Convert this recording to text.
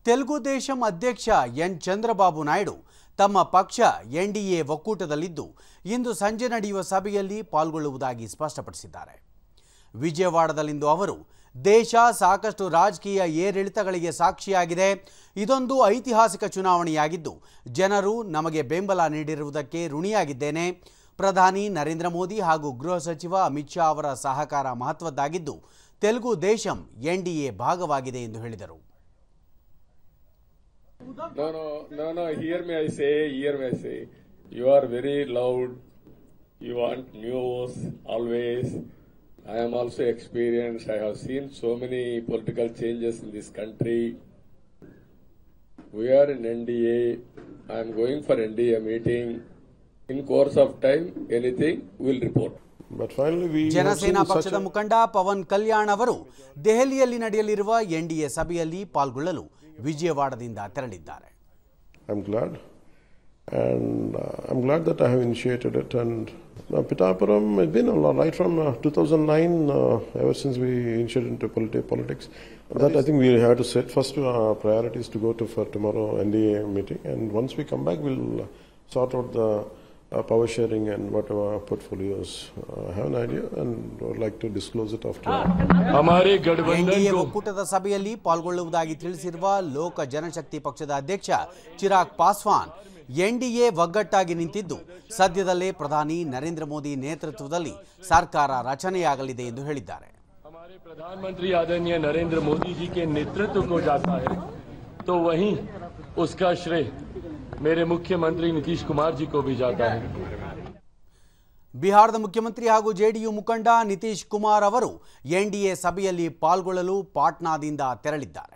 ತೆಲುಗು ದೇಶಂ ಅಧ್ಯಕ್ಷ ಎನ್ ಚಂದ್ರಬಾಬು ನಾಯ್ಡು ತಮ್ಮ ಪಕ್ಷ ಎನ್ಡಿಎ ಒಕ್ಕೂಟದಲ್ಲಿದ್ದು ಇಂದು ಸಂಜೆ ನಡೆಯುವ ಸಭೆಯಲ್ಲಿ ಪಾಲ್ಗೊಳ್ಳುವುದಾಗಿ ಸ್ಪಷ್ಟಪಡಿಸಿದ್ದಾರೆ. ವಿಜಯವಾಡದಲ್ಲಿಂದು ಅವರು ದೇಶ ಸಾಕಷ್ಟು ರಾಜಕೀಯ ಏರಿಳಿತಗಳಿಗೆ ಸಾಕ್ಷಿಯಾಗಿದೆ. ಇದೊಂದು ಐತಿಹಾಸಿಕ ಚುನಾವಣೆಯಾಗಿದ್ದು ಜನರು ನಮಗೆ ಬೆಂಬಲ ನೀಡಿರುವುದಕ್ಕೆ ಋಣಿಯಾಗಿದ್ದೇನೆ. ಪ್ರಧಾನಿ ನರೇಂದ್ರ ಮೋದಿ ಹಾಗೂ ಗೃಹ ಸಚಿವ ಅಮಿತ್ ಶಾ ಅವರ ಸಹಕಾರ ಮಹತ್ವದ್ದಾಗಿದ್ದು ತೆಲುಗು ದೇಶಂ ಎನ್ಡಿಎ ಭಾಗವಾಗಿದೆ ಎಂದು ಹೇಳಿದರು. No, hear me I say. You are very loud. You want news always. I am also experienced. I have seen so many political changes in this country. We are in NDA. I am going for NDA meeting. In course of time, anything will report. Jana Sena ಪಕ್ಷದ ಮುಖಂಡ ಪವನ್ ಕಲ್ಯಾಣ್ ಅವರು ದೆಹಲಿಯಲ್ಲಿ ನಡೆಯಲಿರುವ NDA ಸಭೆಯಲ್ಲಿ ಪಾಲ್ಗೊಳ್ಳಲು ವಿಜಯವಾಡದಿಂದ ತೆರಳಿದ್ದಾರೆ. I'm glad that I have initiated it, and Pittapuram has been right from 2009 ever since we initiated into politics. That I think we have to set first priorities to go to for tomorrow NDA meeting, and once we come back we'll sort out the power sharing and whatever portfolios. I have an idea and would like to disclose it after. NDA ಒಕ್ಕೂಟದ ಸಭೆಯಲ್ಲಿ ಪಾಲ್ಗೊಳ್ಳುವುದಾಗಿ ತಿಳಿಸಿರುವ ಲೋಕ ಜನಶಕ್ತಿ ಪಕ್ಷದ ಅಧ್ಯಕ್ಷ Chirag Paswan NDA ಒಗ್ಗಟ್ಟಾಗಿ ನಿಂತಿದ್ದು ಸದ್ಯದಲ್ಲೇ ಪ್ರಧಾನಿ ನರೇಂದ್ರ ಮೋದಿ ನೇತೃತ್ವದಲ್ಲಿ ಸರ್ಕಾರ ರಚನೆಯಾಗಲಿದೆ ಎಂದು ಹೇಳಿದ್ದಾರೆ. हमारे प्रधानमंत्री आदरणीय नरेंद्र मोदी जी के नेतृत्व को जाता है तो वहीं उसका श्रेय मेरे मुख्यमंत्री नीतीश कुमार जी को भी जाता है. ಬಿಹಾರದ ಮುಖ್ಯಮಂತ್ರಿ ಹಾಗೂ ಜೆಡಿಯು ಮುಖಂಡ ನಿತೀಶ್ ಕುಮಾರ್ ಅವರು ಎನ್ಡಿಎ ಸಭೆಯಲ್ಲಿ ಪಾಲ್ಗೊಳ್ಳಲು ಪಾಟ್ನಾದಿಂದ ತೆರಳಿದ್ದಾರೆ.